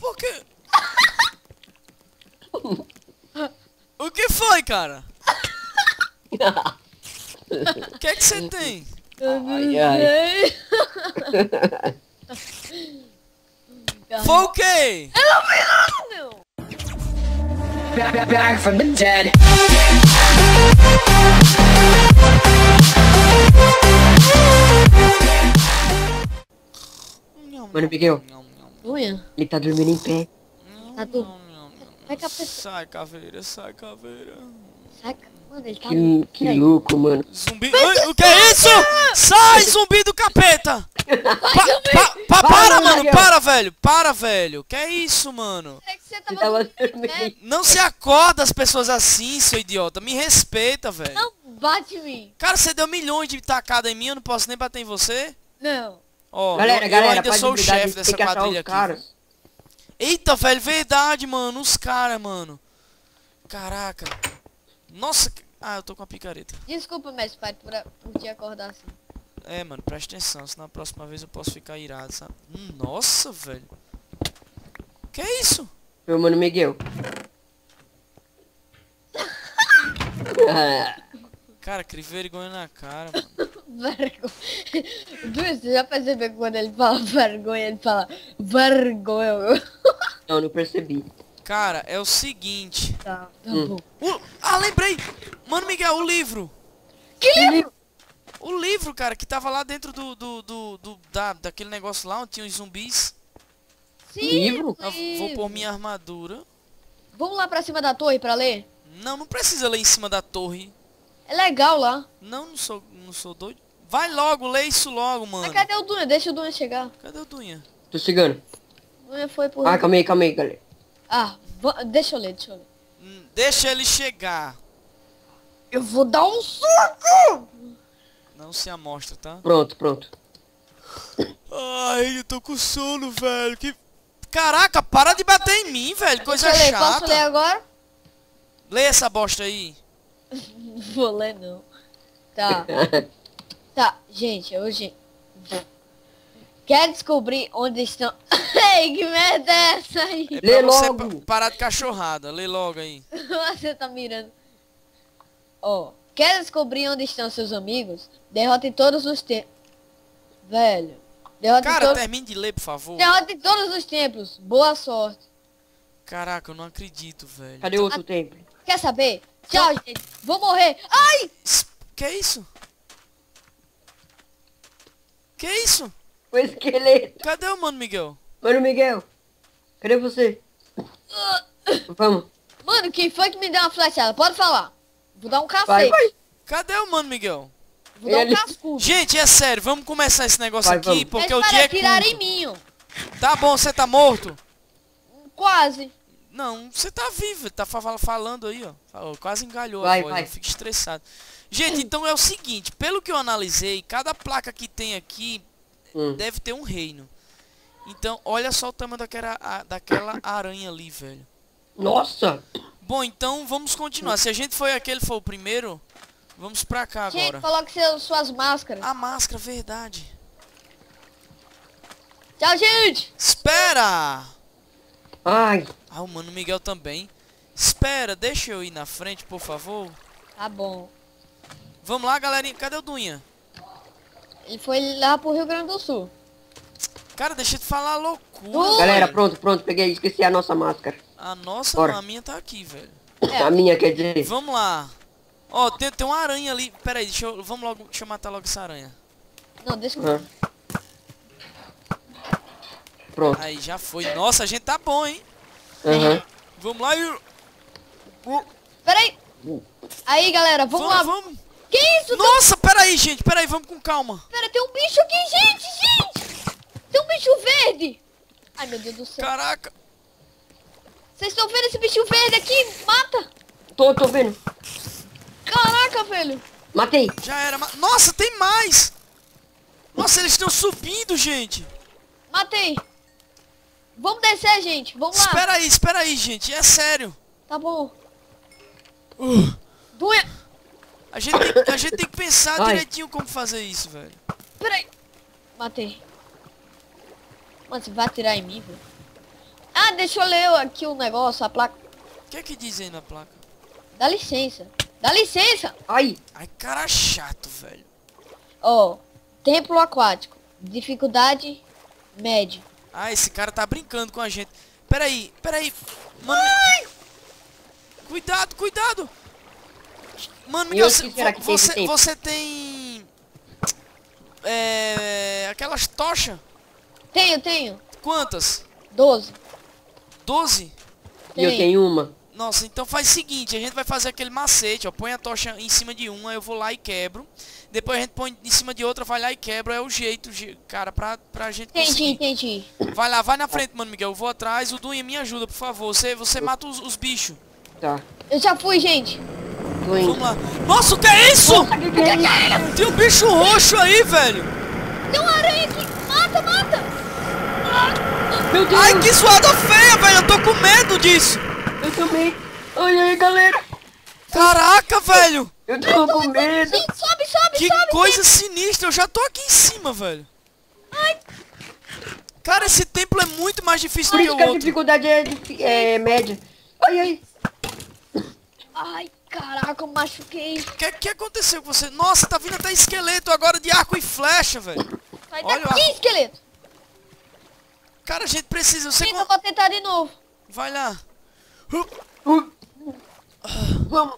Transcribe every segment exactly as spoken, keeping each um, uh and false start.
Por quê? O que foi, cara? O que é que você tem? Ai, ai. Foi o quê? Não. Back, back from the dead. Mano, Miguel, Unha? ele tá dormindo em pé. Tá tu? Vai cá, pessoal. Sai, caveira, sai, caveira. Saca? Mano, ele tá... Que, que Peraí. louco, mano. Zumbi. Ai, o que é isso? Sai, zumbi do capeta! Pa, pa, pa, para, Para, mano, Miguel. para, velho. Para, velho. Que é isso, mano? É que você Ele tava... tava dormindo, né? dormindo. Não se acorda as pessoas assim, seu idiota. Me respeita, velho. Não bate em mim. Cara, você deu milhões de tacada em mim, eu não posso nem bater em você? Não. Ó, Galera, eu, eu galera, ainda para sou o de brigar, a chefe gente dessa tem que achar quadrilha os aqui. caras. Eita, velho, verdade, mano. Os caras, mano. Caraca. Nossa. que- Ah, eu tô com a picareta. Desculpa, mestre pai, por, por te acordar assim. É, mano, presta atenção. Se na próxima vez eu posso ficar irado, sabe? Hum, Nossa, velho. Que é isso? Meu mano Miguel. Ah, Cara, crie vergonha na cara, mano. Vergonha. Duas, você já percebeu que quando ele fala vergonha, ele fala vergonha. não, não percebi. Cara, é o seguinte. Tá, tá Hum. bom. O- Ah, lembrei! Mano, Miguel, o livro. Que livro? O livro, cara, que tava lá dentro do, do, do, do- da, daquele negócio lá onde tinha os zumbis. Sim, Livro? Eu vou pôr minha armadura. Vamos lá pra cima da torre pra ler? Não, não precisa ler em cima da torre. É legal lá. Não, não sou, não sou doido. Vai logo, lê isso logo, mano. Mas cadê o Dunha? Deixa o Dunha chegar. Cadê o Dunha? Tô chegando. O Dunha foi por... Ah, calma aí, calma aí, galera. Ah, va- deixa eu ler, deixa eu ler. Hum, Deixa ele chegar. Eu vou dar um soco! Não se amostra, tá? Pronto, pronto. Ai, eu tô com sono, velho. Que... Caraca, para de bater em mim, velho. Coisa Deixa eu ler, posso ler chata. agora? Lê essa bosta aí. Não vou ler não. Tá. Tá, gente, hoje... Quer descobrir onde estão... Ei, que merda é essa aí? É Lê pra você logo. pa- parar de cachorrada. Lê logo aí. Você tá mirando. Ó, quer descobrir onde estão seus amigos? Derrote todos os tempos. Velho. Derrote, Cara, to... termine de ler, por favor. derrote todos os templos. Boa sorte. Caraca, eu não acredito, velho. Cadê o outro templo? Quer saber? Tchau, gente. Vou morrer. Ai! Es- Que é isso? Que é isso? O esqueleto. Cadê o Mano Miguel? Mano Miguel. Cadê você? Vamos. Mano, quem foi que me deu uma flechada? Pode falar. Vou dar um Vai, cacete. vai. Cadê o Mano Miguel? Vou dar um Ele- cascudo. Gente, é sério, vamos começar esse negócio Vai, aqui, vamos. porque Eles o dia é tirar em curto. mim, ó. Tá bom, você tá morto? Quase. Não, você tá vivo, tá fa- falando aí, ó. Falou, quase engalhou Vai, a voz, vai. eu fico estressado. Gente, então é o seguinte, pelo que eu analisei, cada placa que tem aqui Hum. deve ter um reino. Então, olha só o tamanho daquela, a- daquela aranha ali, velho. Nossa. Bom, então vamos continuar. Se a gente foi aquele, foi o primeiro, vamos pra cá Gente, agora. coloque seus, suas máscaras. A máscara, verdade. Tchau, gente. Espera! Ai. Ah, o Mano Miguel também. Espera, deixa eu ir na frente, por favor. Tá bom. Vamos lá, galerinha. Cadê o Dunha? Ele foi lá pro Rio Grande do Sul. Cara, deixa eu te falar a loucura. Ui. Galera, velho. pronto, pronto. Peguei, esqueci a nossa máscara. A nossa, Bora. não, a minha tá aqui, velho. É. A minha, quer dizer. Vamos lá. Ó, tem, tem uma aranha ali. Pera aí, deixa eu, vamos logo, deixa eu matar logo essa aranha. Não, deixa eu... Aham. Pronto. Aí, já foi. Nossa, a gente tá bom, hein? Aham. Vamos lá e... Pera aí. Aí, galera, vamos, Vamos, lá. vamos. Que isso? Nossa, pera aí, gente. Pera aí, vamos com calma. Pera, tem um bicho aqui, gente, gente. Tem um bicho verde. Ai, meu Deus do céu. Caraca. Vocês estão vendo esse bicho verde aqui? Mata. Tô, tô vendo. Caraca, velho. Matei. Já era. ma- Nossa, tem mais. Nossa, eles estão subindo, gente. Matei. Vamos descer, gente. Vamos lá. Espera aí, espera aí, gente. É sério. Tá bom. Uh, Dunha. a, gente tem, a gente tem que pensar Ai. direitinho como fazer isso, velho. Pera aí. Matei. Mano, você vai atirar em mim, velho? Ah, Ah, deixa eu ler aqui o negócio, a placa. O que é que diz aí na placa? Dá licença. Dá licença. Ai, Ai, cara chato, velho. Ó, templo aquático. Dificuldade média. Ah, esse cara tá brincando com a gente. Peraí, peraí. Mano, cuidado, cuidado. Mano, E Miguel, onde você, que será que tem esse você, tempo? você tem... É... Aquelas tochas? Tenho, tenho. Quantas? doze. doze? e eu tenho uma. Nossa, então faz o seguinte, a gente vai fazer aquele macete, ó. Põe a tocha em cima de uma, eu vou lá e quebro. Depois a gente põe em cima de outra, vai lá e quebra. É o jeito, je- cara, pra, pra gente Entendi, conseguir. entendi. Vai lá, vai na frente, mano, Miguel. Eu vou atrás. O Dunha, me ajuda, por favor. Você, você mata os, os bichos. Tá. Eu já fui, gente. Tô indo. Vamos lá. Nossa, o que é isso? Nossa, que que é isso? Tem um bicho roxo aí, velho. Tem uma aranha aqui. Mata, mata. Meu Deus, Ai, que zoada feia, velho. Eu tô com medo disso. eu também. Ai, ai, galera. Caraca, velho. Eu tô com medo. Gente, sobe, sobe, Que sobe. coisa sinistra. Eu já tô aqui em cima, velho. Cara, esse templo é muito mais difícil Por do que isso o que a outro. dificuldade é, difi- é média. Ai, ai. Ai, caraca, eu machuquei. O que, que aconteceu com você? Nossa, tá vindo até esqueleto agora de arco e flecha, velho. Sai Olha daqui, lá. esqueleto. Cara, a gente precisa. Você Gente, con- eu vou tentar de novo. vai lá. Uh. Vamos.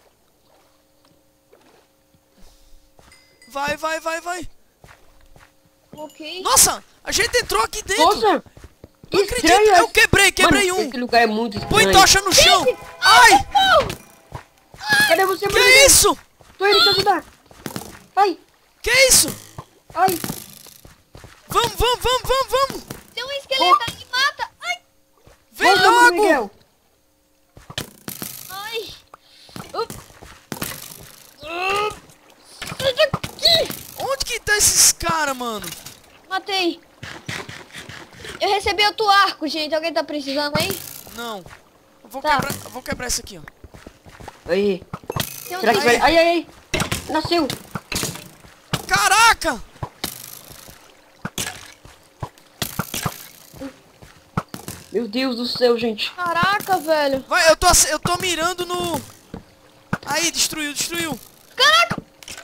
Vai, vai, vai, vai. Ok. Nossa, a gente entrou aqui dentro. Nossa. Que Não acredito. estranho. Eu quebrei, quebrei Mano, um. esse lugar é muito Põe estranho. tocha no chão. Ai, Cadê você, que mano? é isso? Tô indo te ajudar. Ai, Que é isso? ai. Vamos, vamos, vamos, vamos, vamos. Tem um esqueleto aí, mata. Ai, Vem Volta, mano, logo. Miguel. ai. Up. Up. Sai daqui. Onde que tá esses caras, mano? Matei. Eu recebi outro arco, gente. Alguém tá precisando aí? Não. Eu vou, Tá. quebrar, eu vou quebrar esse aqui, ó. Aí. Tem um Será que vai... Ai, ai, ai. Nasceu. Caraca! Meu Deus do céu, gente. Caraca, velho. Vai, eu tô, ace- eu tô mirando no... Aí, destruiu, destruiu. Caraca.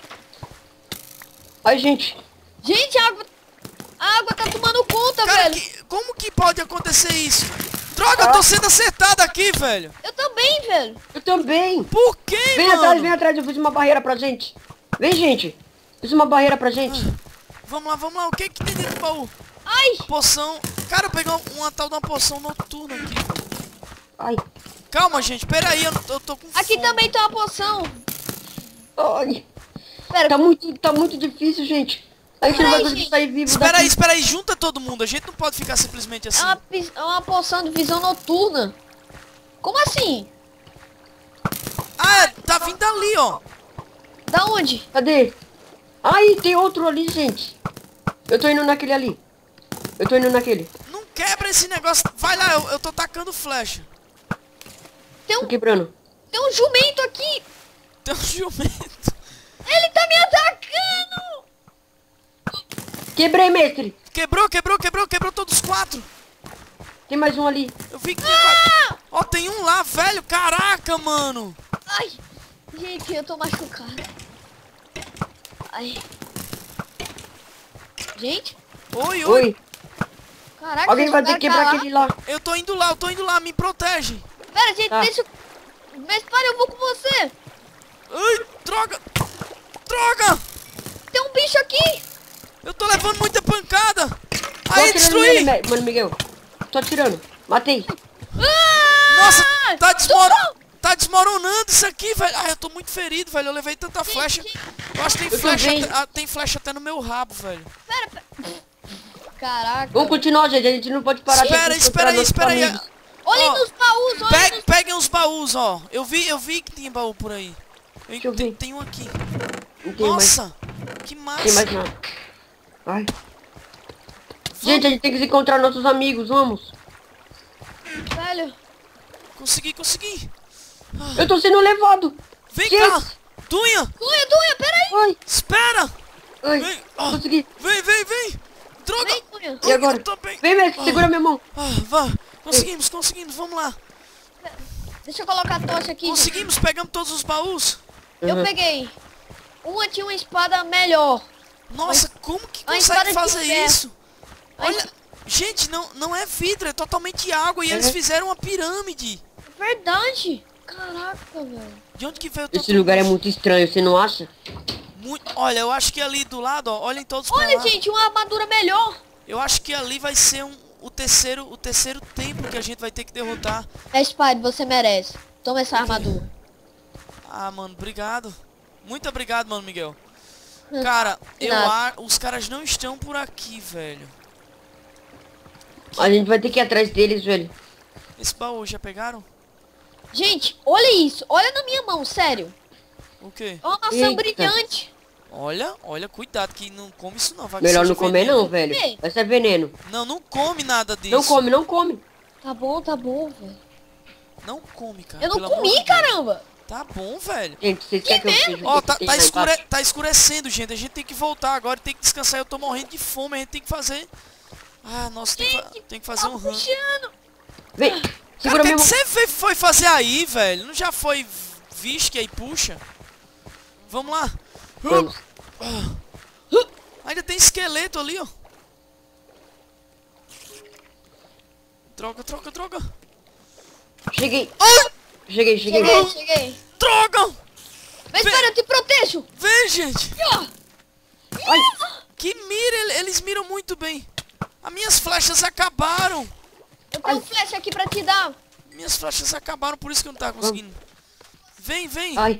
Ai, gente. Gente, a água... A água tá tomando conta, Cara, velho. que- como que pode acontecer isso? Droga, eu tô sendo acertado aqui, velho. Eu também, velho. Eu também. Por quê, Vem mano? atrás, vem atrás. Eu fiz uma barreira pra gente. Vem, gente. Fiz uma barreira pra gente. Vamos lá, vamos lá. O que que tem dentro do baú? Ai. Poção. Cara, eu peguei uma, uma tal de uma poção noturna aqui. Ai. Calma, gente. Pera aí, eu, não- eu tô com Aqui fome. também tem uma poção. Ai. Pera, Tá muito, tá muito difícil, gente. A gente não vai Ai, conseguir gente. sair vivo Espera daqui. aí, espera aí. Junta todo mundo. A gente não pode ficar simplesmente assim. é uma, pis- é uma poção de visão noturna. Como assim? Ah, tá vindo ali, ó. Da onde? Cadê? Ai, tem outro ali, gente. Eu tô indo naquele ali. Eu tô indo naquele. Não quebra esse negócio. Vai lá, eu, eu tô tacando flecha. Tem Tô um, quebrando. tem um jumento aqui. Tem um jumento. Ele tá me atacando. Quebrei, mestre. Quebrou, quebrou, quebrou, quebrou todos os quatro. Tem mais um ali. Eu vi que tinha quatro. Ó, tem um lá, velho. Caraca, mano. Ai. Gente, eu tô machucado. Ai. Gente. Oi, oi. Oi. Caraca, Alguém vocês vai ter que jogaram quebrar pra aquele lá. Eu tô indo lá, eu tô indo lá. Me protege. Pera, gente, Tá. deixa eu... Mas para, eu vou com você. Ai, droga. Droga. Tem um bicho aqui. Eu tô levando muita pancada. Tô Aí, atirando destruí. nele, me- mano, Miguel. Tô atirando. Matei. Ah! Nossa, tá, desmoro... Tudo tá desmoronando isso aqui, velho. Ah, eu tô muito ferido, velho. Eu levei tanta flecha. Eu acho que tem Eu flecha, também. até... ah, tem flecha até no meu rabo, velho. Pera, pera. Caraca. Vamos continuar, gente. A gente não pode parar. Espera, de encontrar espera aí, nossos espera aí. amigos. Olhem Ó, nos baús, olhem Pe- nos... peguem os baús, ó. Eu vi, eu vi que tinha baú por aí. Eu, Deixa eu tem, ver. tem um aqui. Não tem mais, Nossa, que massa. tem mais nada. Ai. Gente, a gente tem que se encontrar nossos amigos. Vamos. Velho. Consegui, consegui. Eu tô sendo levado. Vem Gente. cá. Dunha, Dunha, Dunha, peraí. Ai, espera. ai. Vem, ó. Consegui. Vem, vem, vem. Droga. Vem, Dunha. E agora? Eu tô bem. Vem, mestre. Ah. Segura minha mão. Ah, vai. Conseguimos, conseguimos, vamos lá. Deixa eu colocar a tocha aqui. gente. Conseguimos, pegamos todos os baús. Eu Uhum. peguei. Uma tinha uma espada melhor. Nossa, como que a consegue espada de fazer ferro. isso? A Olha, gente, não, não é vidro, é totalmente água e eles Uhum. fizeram uma pirâmide. Verdade. Caraca, velho. De onde que veio Esse tanto lugar é luxo? muito estranho, você não acha? Muito... Olha, eu acho que ali do lado, ó, olhem todos pra Olha, lá. gente, uma armadura melhor. Eu acho que ali vai ser um, o terceiro, o terceiro templo que a gente vai ter que derrotar. É, Spide, você merece. Toma essa armadura. Ah, mano, obrigado. Muito obrigado, mano, Miguel. Cara, eu nada. a... os caras não estão por aqui, velho. A gente vai ter que ir atrás deles, velho. Esse baú já pegaram? Gente, olha isso. Olha na minha mão, sério. O quê? É uma maçã Eita. brilhante. Olha, olha, cuidado que não come isso não. Vai que Melhor seja não comer veneno. não, velho. Ei. Vai ser veneno. Não, não come nada disso. Não come, não come. Tá bom, tá bom, velho. Não come, cara. Eu não pelo amor comi, de Deus. caramba. Tá bom, velho. Gente, vocês querem que eu seja Ó, o que tá, tem tá, lá escure... embaixo? tá escurecendo, gente. A gente tem que voltar agora, tem que descansar. Eu tô morrendo de fome, a gente tem que fazer... Ah, nossa, tem, que fa- tem que fazer Tá um rango. puxando. Vem, Cara, segura o que, que mesmo. você fe- foi fazer aí, velho? Não já foi visto que aí puxa? Vamos lá. Vamos. Ainda tem esqueleto ali, ó. Droga, droga, droga. Cheguei. Ai, Cheguei, cheguei. Cheguei, cheguei. droga! Mas Vem. espera, eu te protejo. Vem, gente. Ó, Ai, Que mira, ele- eles miram muito bem. As minhas flechas acabaram. eu tenho flecha aqui pra te dar. Minhas flechas acabaram, por isso que eu não tava conseguindo. Vem, vem. ai.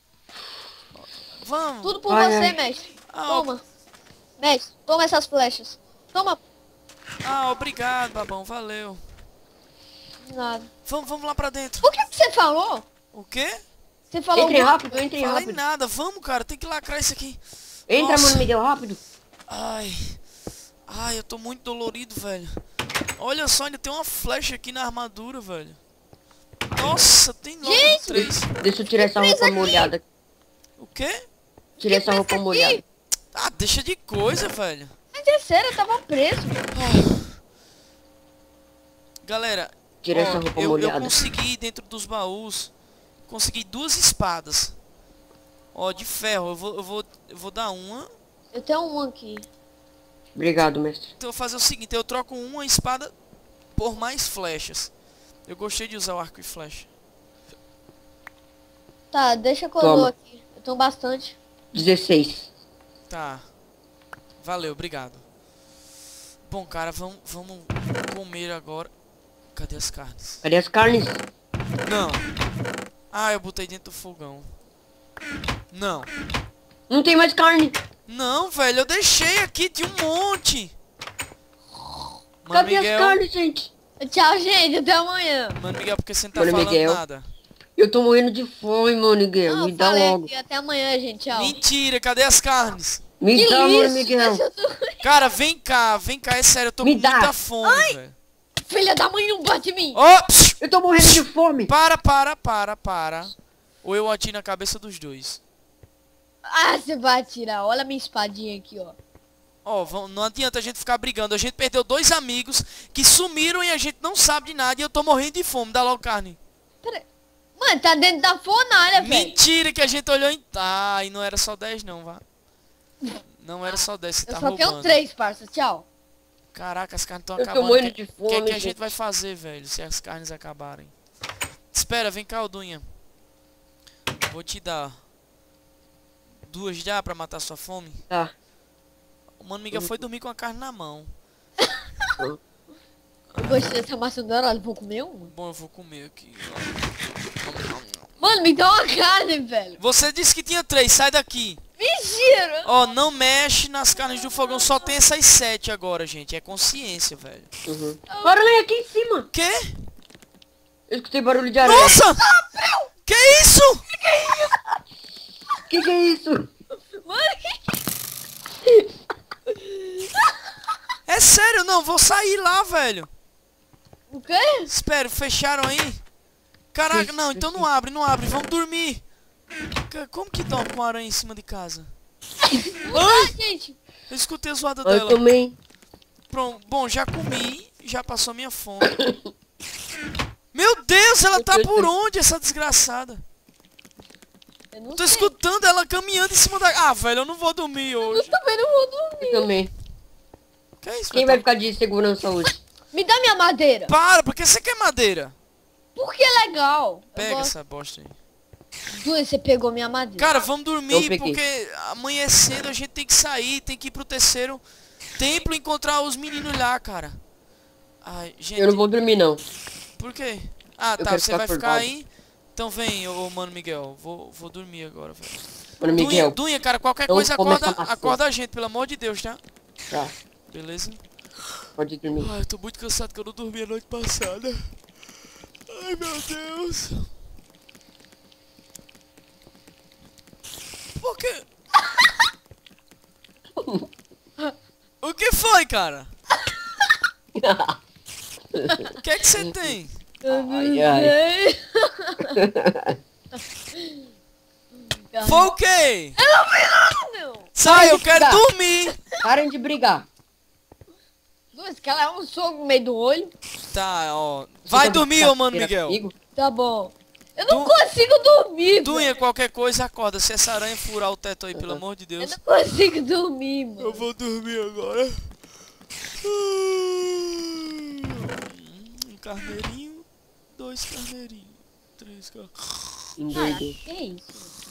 Vamos. Tudo por Ai, você, ai. mestre. Ah, Toma. Mestre, toma essas flechas. Toma. Ah, obrigado, babão. Valeu. Nada. Vamos, vamos lá pra dentro. O que que você falou? O quê? Você falou... Entre rápido, entre Falei rápido. nada. Vamos, cara. Tem que lacrar isso aqui. Entra, Nossa. mano, Miguel, rápido. Ai. Ai, eu tô muito dolorido, velho. Olha só, ainda tem uma flecha aqui na armadura, velho. Nossa, tem logo Gente! três. Deixa eu tirar essa presa roupa aqui. molhada. O quê? Tirar essa roupa aqui. molhada. Ah, deixa de coisa, velho. Mas é sério, eu tava preso. Galera, Tira ó, essa roupa eu, eu molhada. consegui dentro dos baús. Consegui duas espadas. Ó, de ferro. Eu vou, eu vou, eu vou dar uma. Eu tenho um aqui. Obrigado, mestre. Então eu vou fazer o seguinte, eu troco uma espada por mais flechas. Eu gostei de usar o arco e flecha. Tá, deixa que eu dou Toma. aqui. Eu tenho bastante. dezesseis. Tá. Valeu, obrigado. Bom, cara, vamos, vamos comer agora. Cadê as carnes? Cadê as carnes? Não. Ah, eu botei dentro do fogão. Não. Não tem mais carne. Não, velho, eu deixei aqui, tinha um monte. Mano Cadê Miguel, as carnes, gente? Tchau, gente. Até amanhã. Mano Miguel, porque você não tá Mano falando Miguel. nada? Eu tô morrendo de fome, mano, Miguel. Não, Me dá falei logo. aqui. Até amanhã, gente. Tchau. Mentira, cadê as carnes? Me Que dá, mano, lixo, Miguel. deixa eu tu- Cara, vem cá, vem cá, é sério, eu tô Me com dá. muita fome, velho. Filha da mãe, não bate em mim. Ó, psiu, Eu tô morrendo de fome. para, para, para, para. Ou eu atiro na cabeça dos dois. Ah, você vai atirar. Olha a minha espadinha aqui, ó. Ó, vão- não adianta a gente ficar brigando. A gente perdeu dois amigos que sumiram e a gente não sabe de nada. E eu tô morrendo de fome. Dá logo carne. Pera aí. Mano, tá dentro da fornalha, velho. Mentira que a gente olhou em... Ah, e não era só dez não, vá. Não era só dez, você Eu tá só roubando. tenho três, parça. Tchau. Caraca, as carnes estão Eu tô acabando. morrendo O que, de que é fome, que a gente. gente vai fazer, velho, se as carnes acabarem? Espera, vem cá, Odunha. Vou te dar duas já pra matar sua fome. Tá. O Mano Miguel foi dormir com a carne na mão. Eu gostei dessa maçã dourada. Vou comer uma. Bom, eu vou comer aqui. Mano, me dá uma carne, velho. Você disse que tinha três, sai daqui. Mentira. Ó, não mexe nas carnes do fogão, só tem essas sete agora, gente. É consciência, velho. Uhum. Barulho aqui em cima. Quê? Eu escutei barulho de areia. Nossa! Que isso? Que que é isso? Mano, É sério, não, vou sair lá, velho. o quê? Espera, fecharam aí? Caraca, não, então não abre, não abre, vamos dormir. Ca- Como que dorme com aranha em cima de casa? Ah, gente. Eu escutei a zoada Eu dela. também. Pronto, bom, já comi, já passou minha fome. Meu Deus, ela tá Meu por Deus. onde, essa desgraçada? Eu não Tô sei. escutando ela caminhando em cima da... Ah, velho, eu não vou dormir Eu hoje. também não vou dormir. Eu também. Que é isso, Quem velho? vai ficar de segurança hoje? Me dá minha madeira. Para, porque você quer madeira? Porque é legal. Eu Pega gosto. essa bosta aí. Duas, você pegou minha madeira. Cara, vamos Eu dormir, peguei. porque amanhecendo a gente tem que sair, tem que ir pro terceiro templo e encontrar os meninos lá, cara. Ai, gente, Eu não vou dormir, não. por quê? Ah, Eu tá, quero você ficar vai ficar acordado. aí? Então vem, ô Mano Miguel, vou, vou dormir agora, velho. Mano, Dunha, Miguel. Dunha, cara, qualquer Então coisa come acorda, essa maçã. acorda a gente, pelo amor de Deus, tá? Tá, Beleza? pode dormir. Ai, eu tô muito cansado que eu não dormi a noite passada. Ai, meu Deus. Por quê? O que foi, cara? O que é que você tem? Eu não Ai, ai. sei. Foi o quê? Não. Sai, eu quero Tá. dormir. Parem de brigar. Duas, que ela é um soco no meio do olho. Tá, ó. Você Vai tá de dormir, ô Mano brincadeira Miguel. comigo? Tá bom. Eu não Du- consigo dormir, Dunha, velho. qualquer coisa, acorda. Se essa aranha furar o teto aí, pelo amor de Eu Deus. não consigo dormir, mano. Eu vou dormir agora. Um carneirinho, dois carneirinhos, três carneirinhos. Endoidei. Cara, que isso?